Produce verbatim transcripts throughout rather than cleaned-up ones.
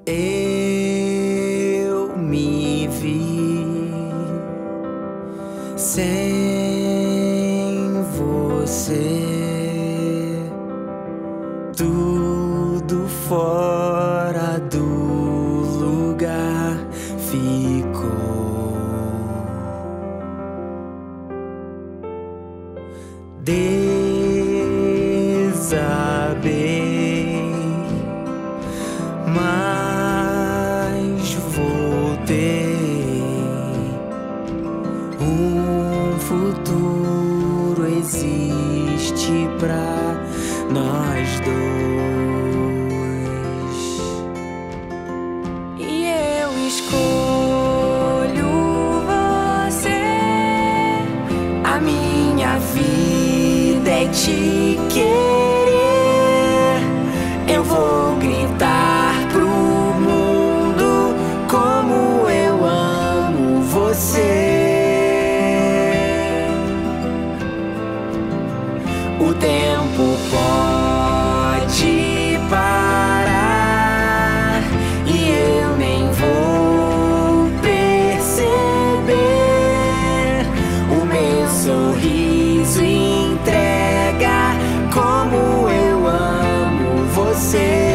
Eu me vi sem você, tudo fora do lugar ficou. Desabei, mas voltei. Um futuro existe pra nós dois, e eu escolho você. A minha vida é te querer. Eu vou gritar pro mundo como eu amo você. O tempo pode parar e eu nem vou perceber. O meu sorriso entrega como eu amo você.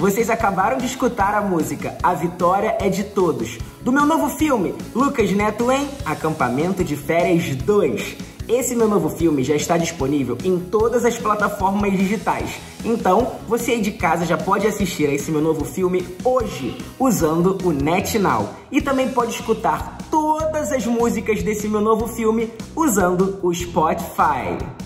vocês acabaram de escutar a música A Vitória é de Todos, do meu novo filme, Lucas Neto em Acampamento de Férias dois. Esse meu novo filme já está disponível em todas as plataformas digitais. Então, você aí de casa já pode assistir a esse meu novo filme hoje, usando o NetNow. E também pode escutar todas as músicas desse meu novo filme usando o Spotify.